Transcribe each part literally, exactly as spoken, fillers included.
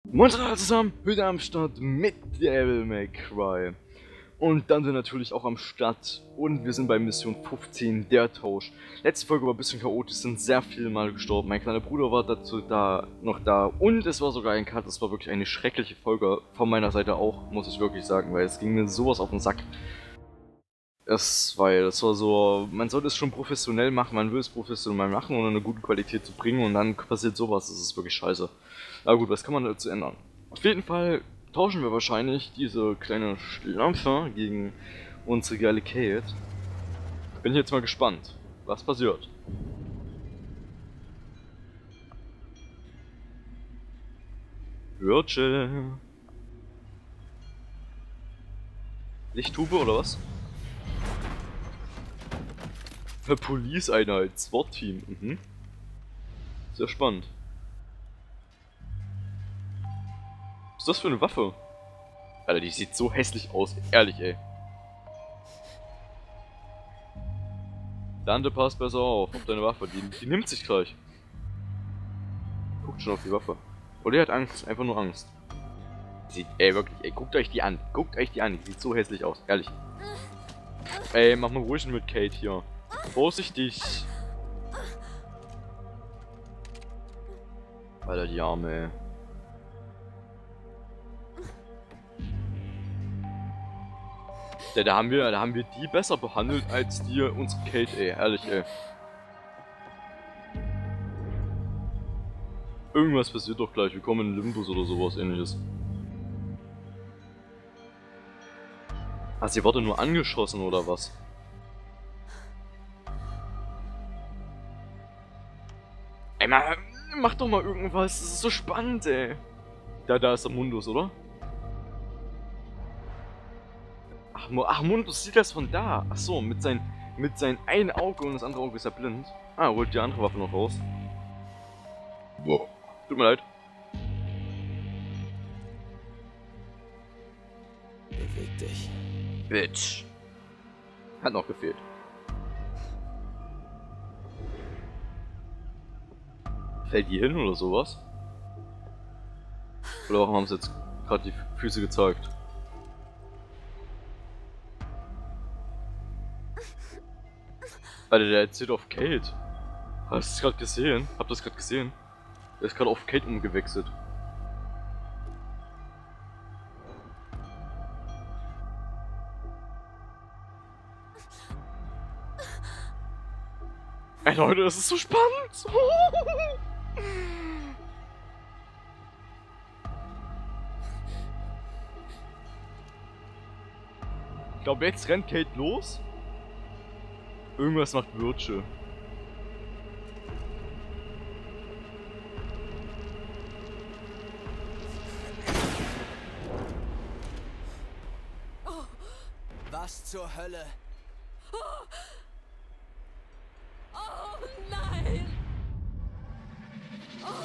Moin alle zusammen, wieder am Start mit Devil May Cry. Und dann sind wir natürlich auch am Start und wir sind bei Mission fünfzehn, der Tausch. Letzte Folge war ein bisschen chaotisch, sind sehr viele Mal gestorben. Mein kleiner Bruder war dazu da, noch da und es war sogar ein Cut. Es war wirklich eine schreckliche Folge von meiner Seite auch, muss ich wirklich sagen, weil es ging mir sowas auf den Sack. Es, weil das war so, man sollte es schon professionell machen, man will es professionell machen und eine gute Qualität zu bringen und dann passiert sowas, das ist wirklich scheiße. Aber gut, was kann man dazu ändern? Auf jeden Fall tauschen wir wahrscheinlich diese kleine Schlampe gegen unsere geile Kate. Bin ich jetzt mal gespannt, was passiert. Virgil. Lichttube oder was? Eine Police-Einheit, SWAT-Team, mhm. Sehr spannend. Was ist das für eine Waffe? Alter, die sieht so hässlich aus, ehrlich, ey. Dante, pass besser auf, auf deine Waffe, die, die nimmt sich gleich. Guckt schon auf die Waffe. Oder er hat Angst, einfach nur Angst. Sieht, ey, wirklich, ey, guckt euch die an, guckt euch die an, die sieht so hässlich aus, ehrlich. Ey, mach mal ruhig mit Kate hier. Vorsichtig. Alter, die Arme, ey. Ja, da haben wir, da haben wir die besser behandelt als die unsere Kate, ey, ehrlich, ey. Irgendwas passiert doch gleich, wir kommen in Limbus oder sowas ähnliches. Hast du die Worte nur angeschossen oder was? Ey, mal, mach doch mal irgendwas, das ist so spannend, ey. Da, da ist der Mundus, oder? Ach, ach, Mundus sieht das von da. Ach so, mit sein, mit seinem einen Auge und das andere Auge ist er blind. Ah, er holt die andere Waffe noch raus. Boah. Tut mir leid. Beweg dich. Bitch. Hat noch gefehlt. Fällt die hin oder sowas? Oder warum haben sie jetzt gerade die Füße gezeigt? Alter, der erzählt auf Kate. Hast du das gerade gesehen? Habt ihr das gerade gesehen? Der ist gerade auf Kate umgewechselt. Ey Leute, das ist so spannend! Ich glaube, jetzt rennt Kate los. Irgendwas macht Virgil. Oh, was zur Hölle? Oh, oh nein! Oh.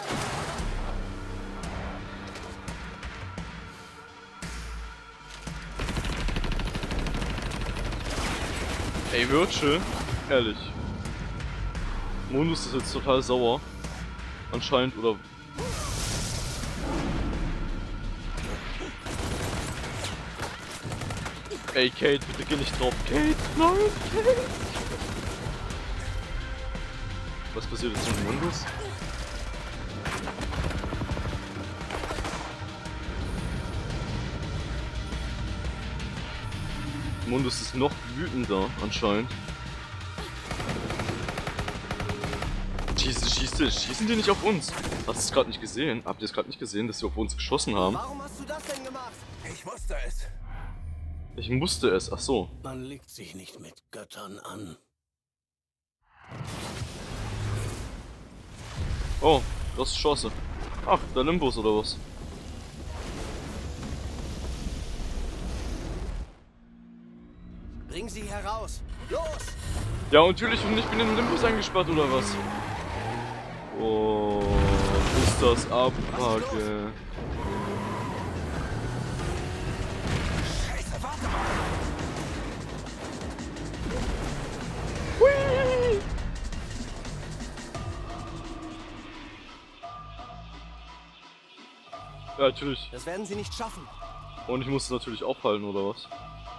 Ey, Virgil, ehrlich. Mundus ist jetzt total sauer. Anscheinend, oder... Ey, Kate, bitte geh nicht drauf. Kate, nein, Kate! Was passiert jetzt mit Mundus? Mundus ist noch wütender, anscheinend. Schießen, schießen, schießen die nicht auf uns? Hast du es gerade nicht gesehen? Habt ihr es gerade nicht gesehen, dass sie auf uns geschossen haben? Warum hast du das denn gemacht? Ich wusste es. Ich musste es, ach so. Man legt sich nicht mit Göttern an. Oh, das ist Chance. Ach, der Limbus oder was? Bring sie heraus. Los! Ja, natürlich, und ich bin in den Limbus eingesperrt oder was? Oh, ist das abkacke. Scheiße, warte mal. Hui! Ja, natürlich. Das werden sie nicht schaffen. Und ich muss es natürlich aufhalten, oder was?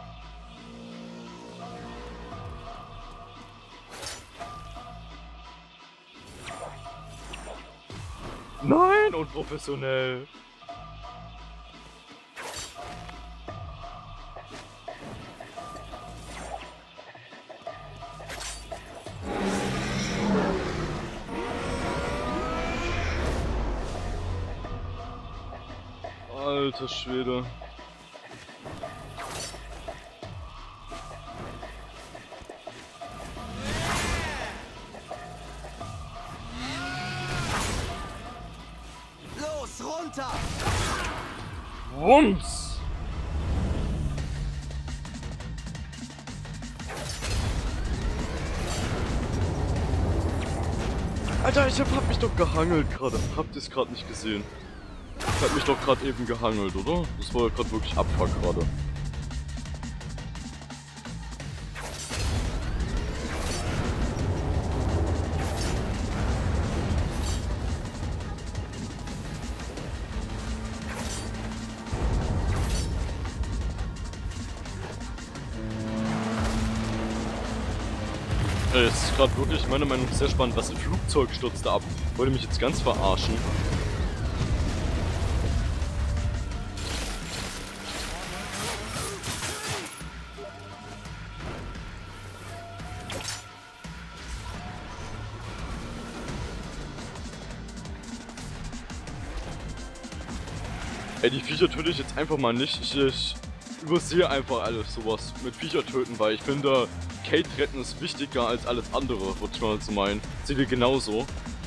Nein, unprofessionell. Alter Schwede. Los, runter! Wumms! Alter, ich hab, hab mich doch gehangelt gerade. Habt ihr es gerade nicht gesehen? Ich hab mich doch gerade eben gehangelt, oder? Das war ja gerade wirklich Abfuck gerade. Es ist gerade wirklich meiner Meinung nach sehr spannend, was ein Flugzeug stürzt da ab. Wollte mich jetzt ganz verarschen. Ey, die Viecher töte ich jetzt einfach mal nicht. Ich, ich übersehe einfach alles sowas mit Viecher töten, weil ich finde, Kate retten ist wichtiger als alles andere, würde ich mal so meinen. Seht ihr genauso?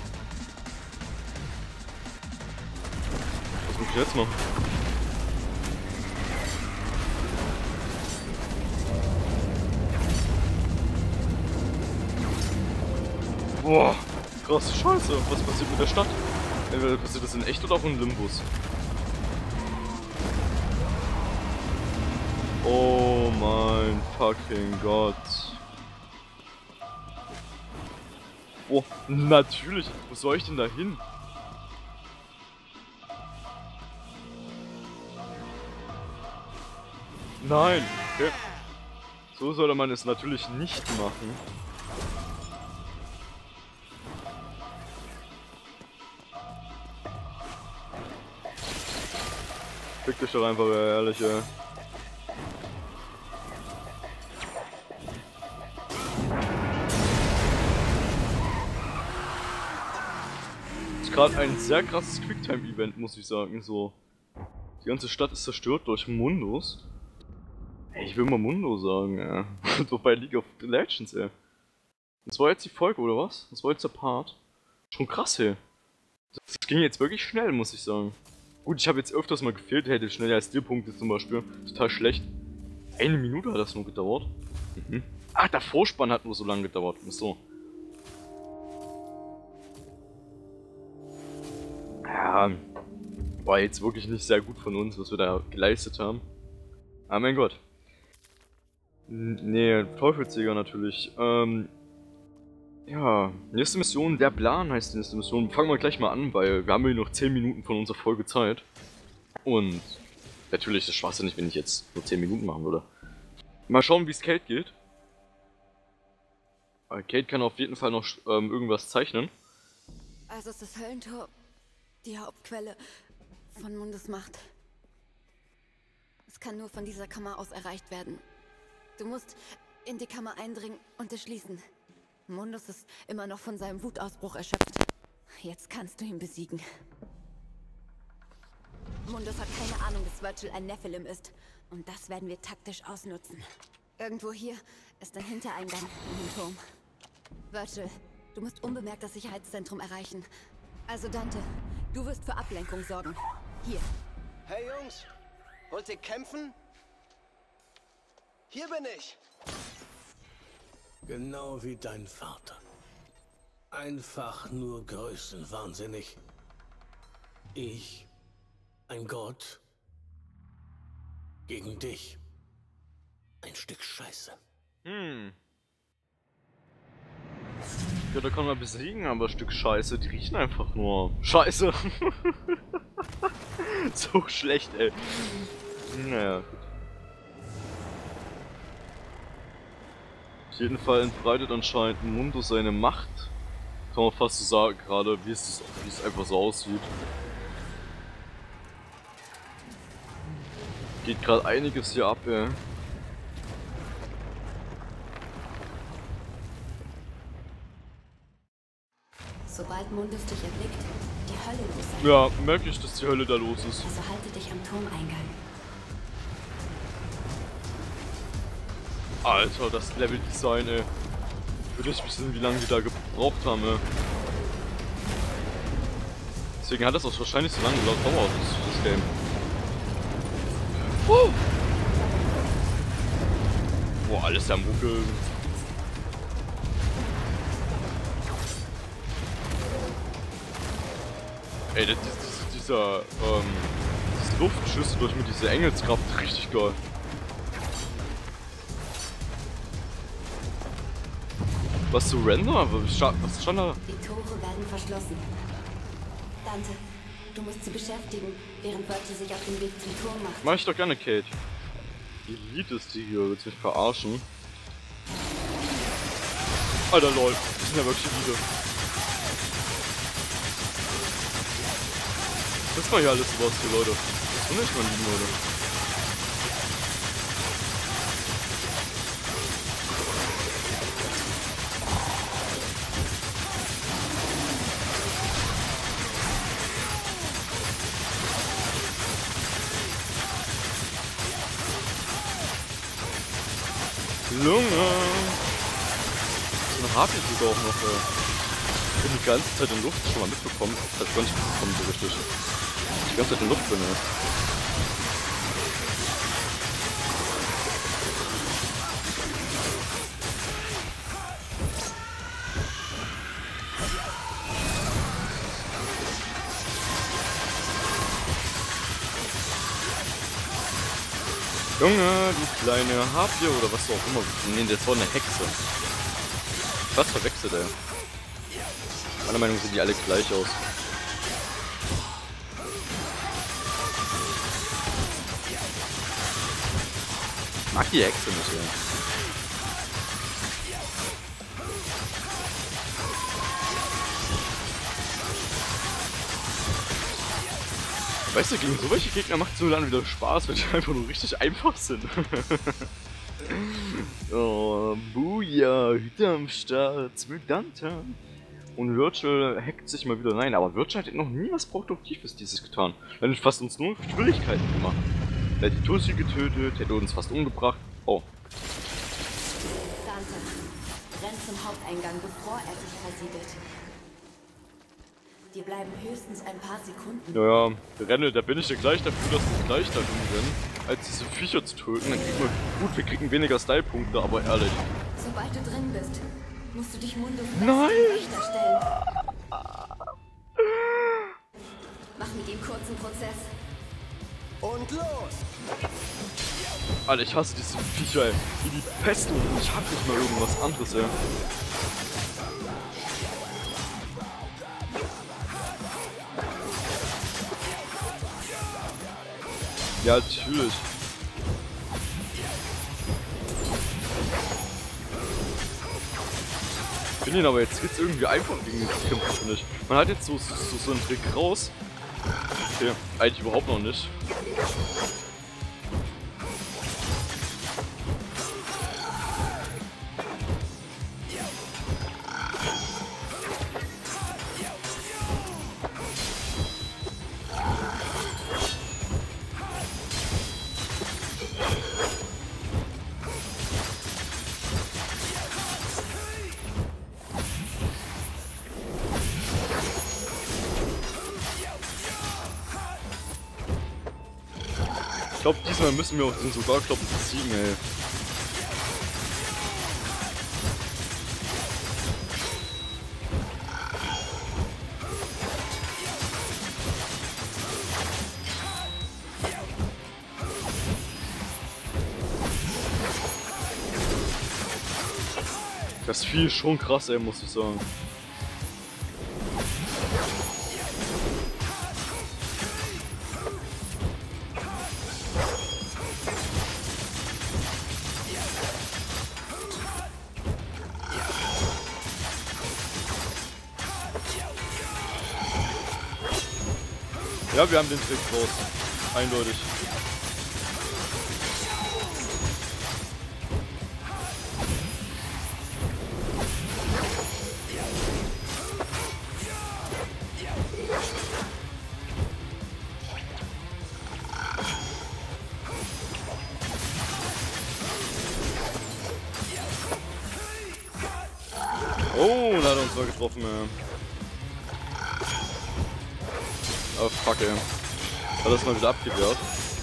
Was muss ich jetzt machen? Boah, krass, scheiße. Was passiert mit der Stadt? Äh, passiert das in echt oder auch in Limbus? Oh mein fucking Gott. Oh, natürlich. Wo soll ich denn da hin? Nein. Okay. So sollte man es natürlich nicht machen. Fick dich doch einfach, ehrlich, ey. Gerade ein sehr krasses Quicktime-Event, muss ich sagen, so. Die ganze Stadt ist zerstört durch Mundus. Ey, ich will mal Mundo sagen, ja. So bei League of Legends, ey. Das war jetzt die Folge, oder was? Das war jetzt der Part. Schon krass, ey. Das ging jetzt wirklich schnell, muss ich sagen. Gut, ich habe jetzt öfters mal gefehlt, hätte schneller als Stilpunkte zum Beispiel. Total schlecht. Eine Minute hat das nur gedauert. Mhm. Ach, der Vorspann hat nur so lange gedauert. So. Ja, war jetzt wirklich nicht sehr gut von uns, was wir da geleistet haben. Ah, mein Gott. Nee, Teufelsjäger natürlich. Ähm, ja, nächste Mission, der Plan heißt die nächste Mission. Fangen wir gleich mal an, weil wir haben ja noch zehn Minuten von unserer Folge Zeit. Und natürlich ist es schwachsinnig, wenn ich jetzt nur zehn Minuten machen würde. Mal schauen, wie es Kate geht. Weil Kate kann auf jeden Fall noch ähm, irgendwas zeichnen. Also ist das Höllentor die Hauptquelle von Mundus Macht. Es kann nur von dieser Kammer aus erreicht werden. Du musst in die Kammer eindringen und es schließen. Mundus ist immer noch von seinem Wutausbruch erschöpft. Jetzt kannst du ihn besiegen. Mundus hat keine Ahnung, dass Virgil ein Nephilim ist. Und das werden wir taktisch ausnutzen. Irgendwo hier ist ein Hintereingang in den Turm. Virgil, du musst unbemerkt das Sicherheitszentrum erreichen. Also Dante, du wirst für Ablenkung sorgen. Hier. Hey Jungs, wollt ihr kämpfen? Hier bin ich. Genau wie dein Vater. Einfach nur größenwahnsinnig. Ich, ein Gott, gegen dich. Ein Stück Scheiße. Hm. Ja, da kann man besiegen, aber ein Stück Scheiße, die riechen einfach nur Scheiße. So schlecht, ey. Naja, gut. Auf jeden Fall entbreitet anscheinend Mundo seine Macht. Kann man fast so sagen, gerade wie es, wie es einfach so aussieht. Geht gerade einiges hier ab, ey. Sobald Mundus dich erblickt, die Hölle los sein. Ja, merke ich, dass die Hölle da los ist. Also halte dich am Turmeingang. Alter, das Level-Design, ey. Würde ich wissen, wie lange die da gebraucht haben, ey. Deswegen hat das auch wahrscheinlich so lange gedauert, das, das Game. Oh. Boah, alles am Ruckeln. Ey, das, das, dieser, ähm, diese Luftschüsse durch mit dieser Engelskraft, richtig geil. Was zu Render? Was stand da? Die Tore werden verschlossen. Dante, du musst sie beschäftigen, während Leute sich auf den Weg zum Turm machen. Mach ich doch gerne, Kate. Wie Lied ist die hier? Willst du mich verarschen? Alter, lol. Die sind ja wirklich Lieder. Das war hier alles sowas hier, Leute. Das ist nicht mal lieben, Leute. Lunge! So eine Harpie sogar auch noch, ey. Ich bin die ganze Zeit in Luft schon mal mitbekommen. Das hab ich gar nicht mitbekommen so richtig. Die ganze Zeit in Luft bin, ey. Junge, du kleine Harpie oder was auch immer. Nee, das war eine Hexe. Was verwechselt, ey. Meiner Meinung nach sehen die alle gleich aus. Ich mag die Hexe nicht, ey. Weißt du, gegen so welche Gegner macht es nur dann wieder Spaß, wenn die einfach nur richtig einfach sind. Oh, Booyah, Hüte am Start, mit Dante. Und Virgil hackt sich mal wieder rein, aber Virgil hat noch nie was Produktives dieses getan. Er hat fast uns nur Schwierigkeiten gemacht. Er hat die Tussi getötet, hätte uns fast umgebracht. Oh. Dante, renn zum Haupteingang, bevor er sich versiegelt. Dir bleiben höchstens ein paar Sekunden. Naja, renne, da bin ich ja gleich dafür, dass wir gleich da rennen, als diese Viecher zu töten. Dann kriegen wir, gut, wir kriegen weniger Style-Punkte, aber ehrlich. Sobald du drin bist, musst du dich Mundus Nein! Wächter stellen. Mach mit ihm kurzen Prozess. Und los! Alter, ich hasse diese Viecher, ey. Wie die Pest und ich hab nicht mal irgendwas anderes, ey. Ja, natürlich. Ich finde ihn aber jetzt geht's irgendwie einfach gegen den Kämpfer, finde ich. Man hat jetzt so, so, so einen Trick raus. Okay, eigentlich überhaupt noch nicht. Ich glaube, diesmal müssen wir auch den Sogarkloppen besiegen, ey. Das Vieh ist schon krass, ey, muss ich sagen. Ja, wir haben den Trick raus. Eindeutig. Oh, da hat er uns mal getroffen, ja. Oh, fuck, ey. Hat das mal wieder abgewehrt.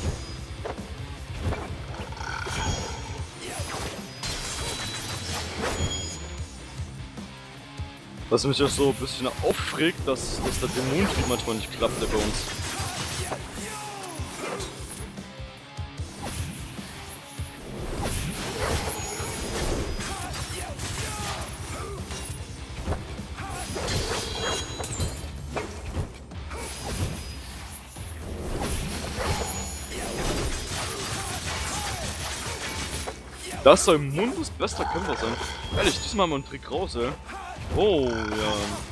Was mich ja so ein bisschen aufregt, dass, dass der Dämonentrieb manchmal nicht klappt, der bei uns. Das soll Mundus bester Kämpfer sein. Ehrlich, diesmal haben wir einen Trick raus, ey. Oh, ja.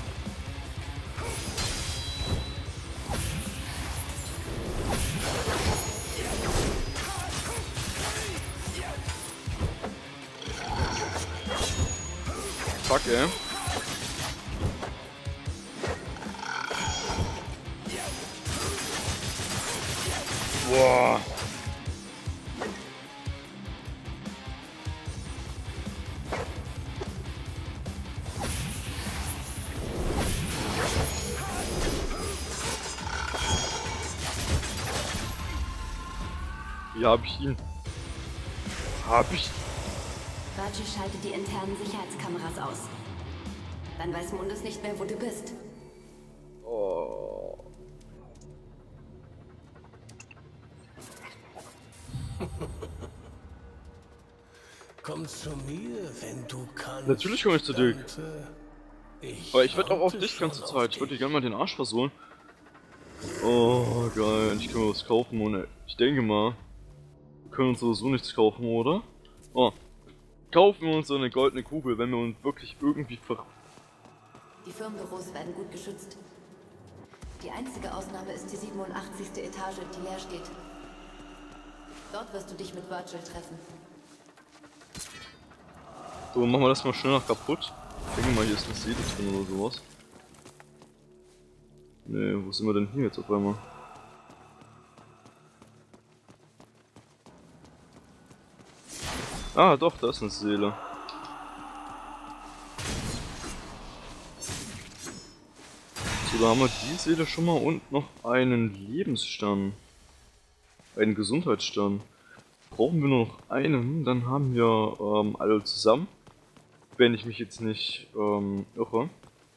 Fuck, ey. Boah. Hier hab ich ihn. Hab ich. Vergil schaltet die internen Sicherheitskameras aus. Dann weiß Mundus nicht mehr, wo du bist. Oh. Komm zu mir, wenn du kannst. Natürlich komme ich zu dir. Ich Aber ich werde auch auf warte dich ganze schon Zeit. auf Ich würde dir dich. gerne mal den Arsch versohlen. Oh, geil. Ich kann mir was kaufen und ich denke mal, wir können uns sowieso nichts kaufen, oder? Oh. Kaufen wir uns so eine goldene Kugel, wenn wir uns wirklich irgendwie ver... Die Firmenbüros werden gut geschützt. Die einzige Ausnahme ist die siebenundachtzigste Etage, die leer steht. Dort wirst du dich mit Vergil treffen. So, machen wir das mal schnell noch kaputt. Ich denke mal, hier ist eine Seele drin oder sowas. Ne, wo sind wir denn hier jetzt auf einmal? Ah, doch, da ist eine Seele. So, da haben wir die Seele schon mal und noch einen Lebensstern. Einen Gesundheitsstern. Brauchen wir nur noch einen, dann haben wir ähm, alle zusammen. Wenn ich mich jetzt nicht ähm, irre.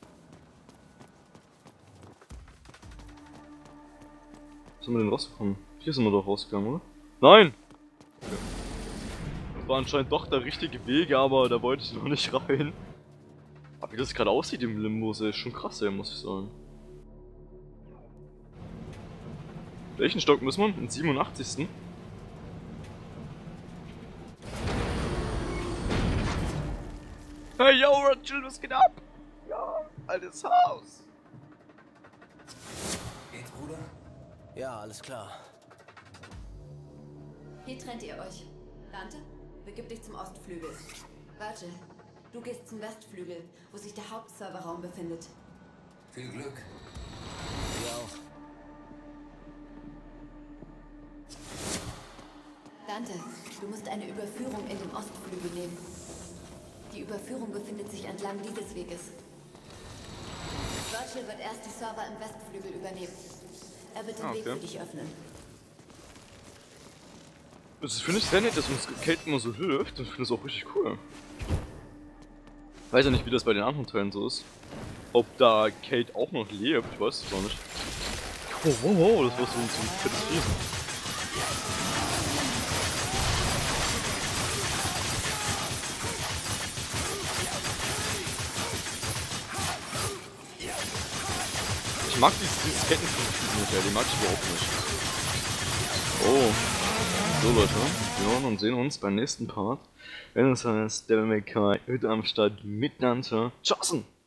Was haben wir denn rausgekommen? Hier sind wir doch rausgegangen, oder? Nein! Das war anscheinend doch der richtige Weg, aber da wollte ich noch nicht rein. Aber wie das gerade aussieht im Limbo, ist schon krass, ey, muss ich sagen. Welchen Stock müssen wir? Den siebenundachtzigsten Hey yo, Vergil, was geht ab? Ja, altes Haus. Geht's, Bruder? Ja, alles klar. Hier trennt ihr euch. Dante, begib dich zum Ostflügel. Vergil, du gehst zum Westflügel, wo sich der Hauptserverraum befindet. Viel Glück. Ja auch. Dante, du musst eine Überführung in den Ostflügel nehmen. Die Überführung befindet sich entlang dieses Weges. Vergil wird erst die Server im Westflügel übernehmen. Er wird den Ah, Weg okay. für dich öffnen. Das finde ich sehr nett, dass uns Kate immer so hilft und ich finde das auch richtig cool. Weiß ja nicht, wie das bei den anderen Teilen so ist. Ob da Kate auch noch lebt, ich weiß es auch nicht. Oh, wow, wow, das war so ein, so ein fettes Vieh. Ich mag dieses, dieses Kettenprinzip nicht, ja, die mag ich überhaupt nicht. Oh. So Leute, wir hören und sehen uns beim nächsten Part, wenn es heißt Devil May Cry heute am Start mit Dante. Tschaußen!